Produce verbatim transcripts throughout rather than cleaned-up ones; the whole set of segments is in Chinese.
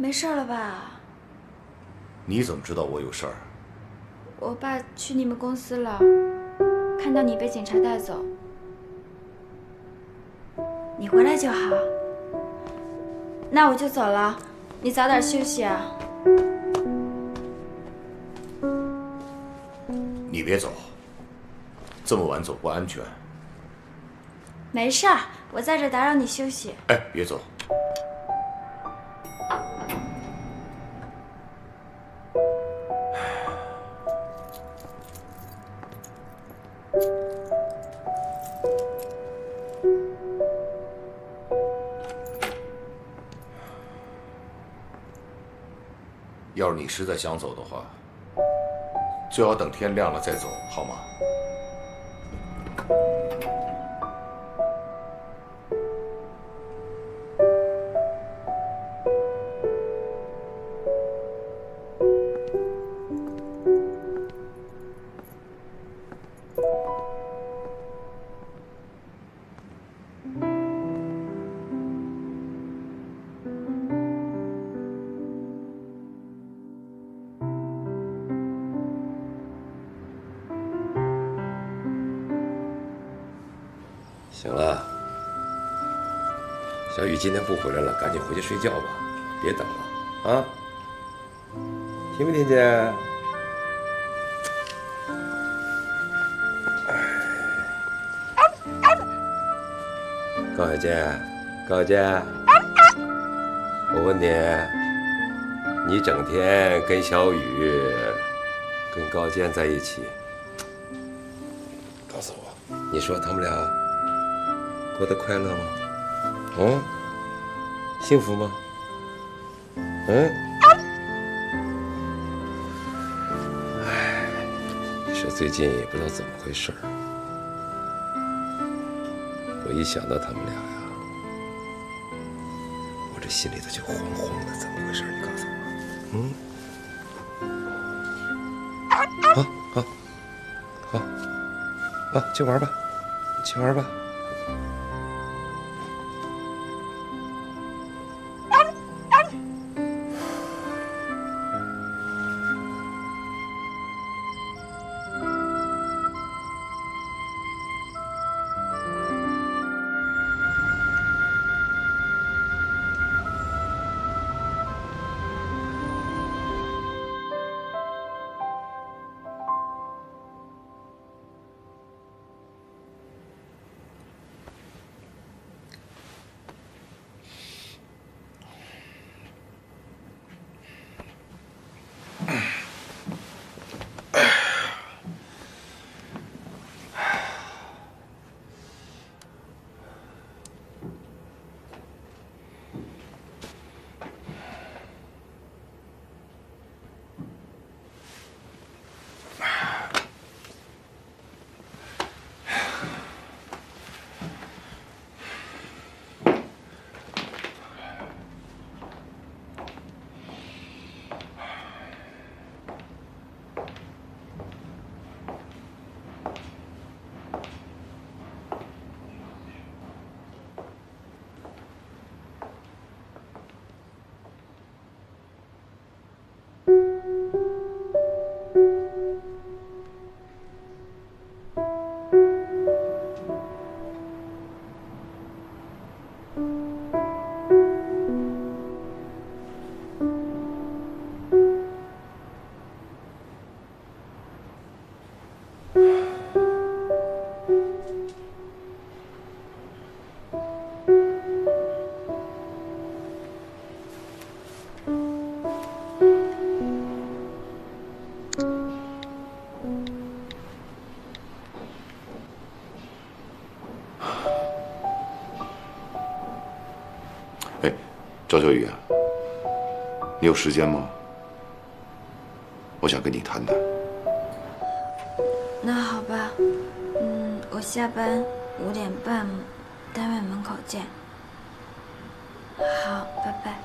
没事了吧？ 你怎么知道我有事儿？ 我爸去你们公司了，看到你被警察带走。你回来就好。那我就走了，你早点休息啊。 你别走，这么晚走不安全。 没事儿，我在这打扰你休息。 哎，别走。要是你实在想走的话，最好等天亮了再走，好吗？ 行了，小雨今天不回来了，赶紧回去睡觉吧，别等了啊！听没听见？高小健，高小健，我问你，你整天跟小雨、跟高健在一起，告诉我，你说他们俩过得快乐吗？嗯，幸福吗？嗯？哎，你说最近也不知道怎么回事儿，我一想到他们俩呀，我这心里头就慌慌的，怎么回事？你告诉我。嗯？好，好，好，好，去玩吧，去玩吧。 赵小雨啊，你有时间吗？我想跟你谈谈。 那好吧，嗯，我下班五点半，单位门口见。好，拜拜。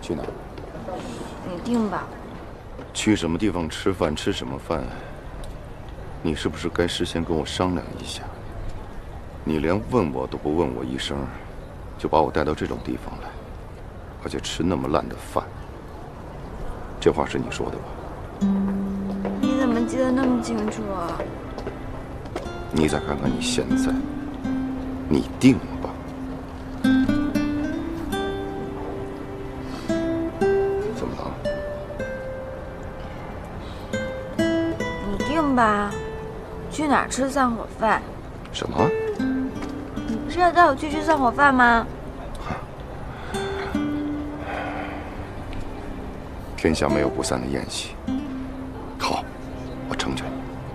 去哪儿？ 你定吧。 去什么地方吃饭，吃什么饭？你是不是该事先跟我商量一下？你连问我都不问我一声，就把我带到这种地方来，而且吃那么烂的饭，这话是你说的吧？ 你怎么记得那么清楚啊？ 你再看看你现在，你定吧。怎么了？ 你定吧。去哪儿吃散伙饭？ 什么？ 你不是要带我去吃散伙饭吗？ 天下没有不散的宴席。好，我成全你。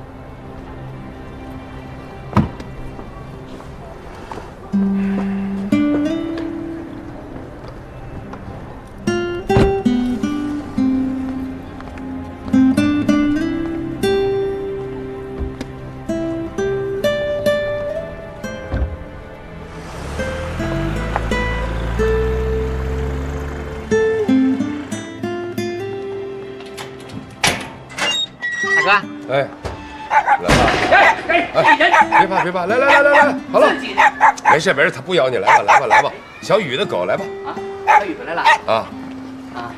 哎，来吧！哎哎哎，别怕别怕，来来来来来，好了，没事没事，他不咬你，来吧来吧来吧，小雨的狗来吧。 啊，小雨回来了。 啊啊。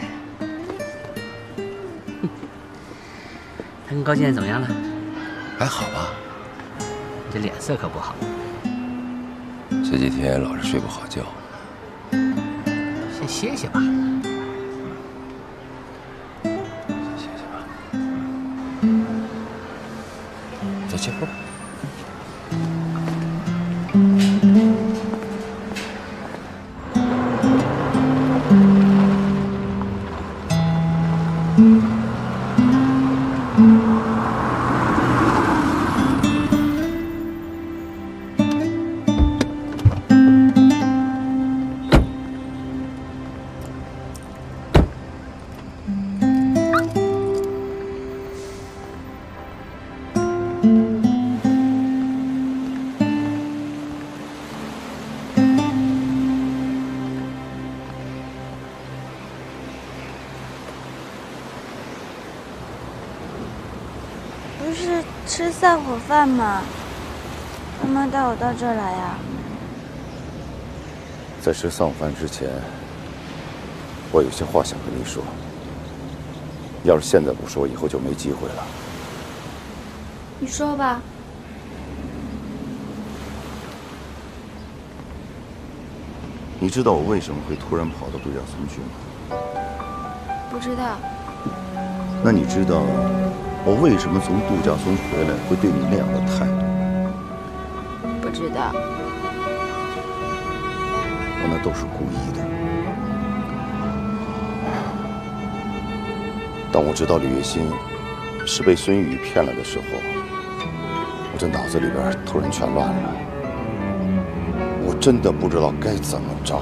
他跟高健怎么样了？ 还好吧？ 你这脸色可不好。 这几天老是睡不好觉。 先歇歇吧。 再歇会儿。 不是吃散伙饭吗？干嘛带我到这儿来呀？ 在吃散伙饭之前，我有些话想跟你说。要是现在不说，以后就没机会了。 你说吧。 你知道我为什么会突然跑到度假村去吗？ 不知道。 那你知道我为什么从度假村回来会对你那样的态度？ 不知道。 我那都是故意的。当我知道吕月心是被孙玉骗了的时候，我这脑子里边突然全乱了。我真的不知道该怎么着了。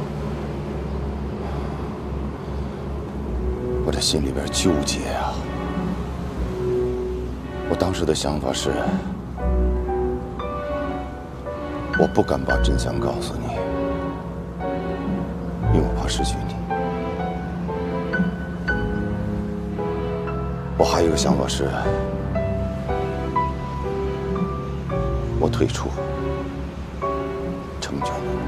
我这心里边纠结啊。我当时的想法是，我不敢把真相告诉你，因为我怕失去你。我还有一个想法是，我退出，成全你。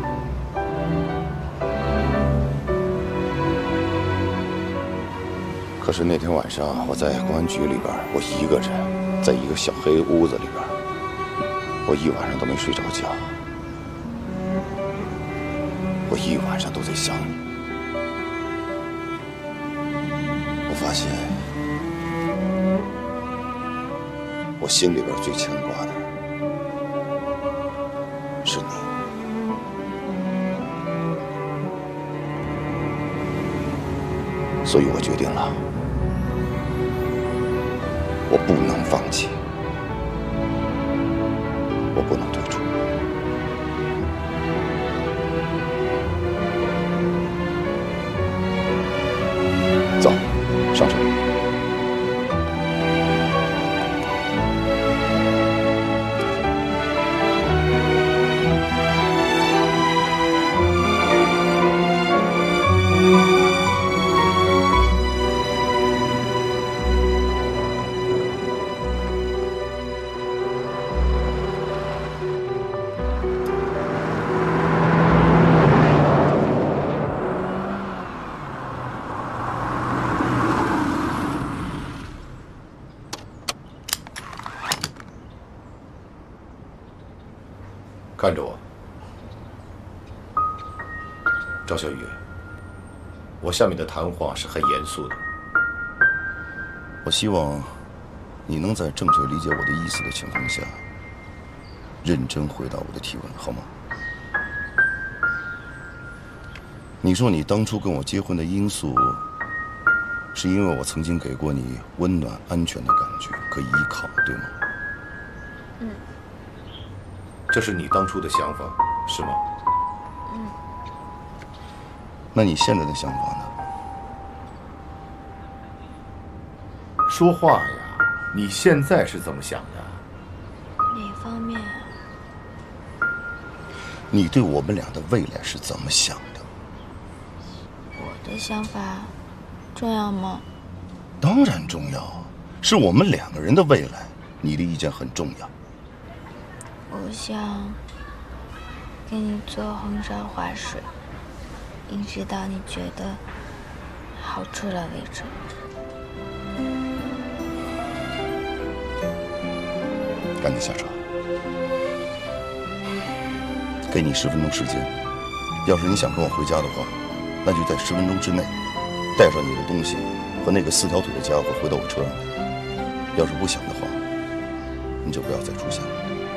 可是那天晚上，我在公安局里边，我一个人在一个小黑屋子里边，我一晚上都没睡着觉，我一晚上都在想你。我发现，我心里边最牵挂的是你。所以我决定了，我不能放弃，我不能退出。走，上车。 看着我，赵小雨，我下面的谈话是很严肃的。 我希望你能在正确理解我的意思的情况下，认真回答我的提问，好吗？你说你当初跟我结婚的因素，是因为我曾经给过你温暖、安全的感觉，可以依靠，对吗？ 嗯。 这是你当初的想法，是吗？ 嗯。 那你现在的想法呢？ 说话呀！你现在是怎么想的？ 哪方面？ 你对我们俩的未来是怎么想的？ 我的想法重要吗？ 当然重要，是我们两个人的未来，你的意见很重要。 我想跟你做红烧滑水，一直到你觉得好吃了为止。 赶紧下车，给你十分钟时间。要是你想跟我回家的话，那就在十分钟之内带上你的东西和那个四条腿的家伙回到我车上来。要是不想的话，你就不要再出现了。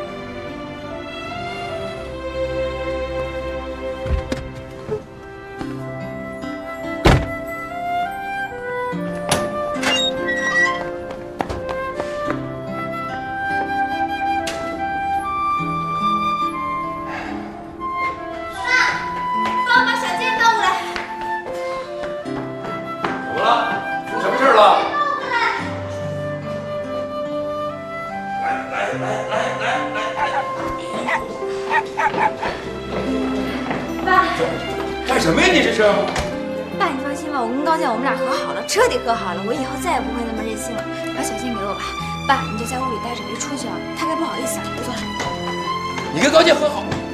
干什么呀？你这是？ 爸，你放心吧，我跟高健我们俩和好了，彻底和好了。我以后再也不会那么任性了。把小健给我吧，爸，你就在屋里待着，别出去啊，他该不好意思了。我走了。 你跟高健和好？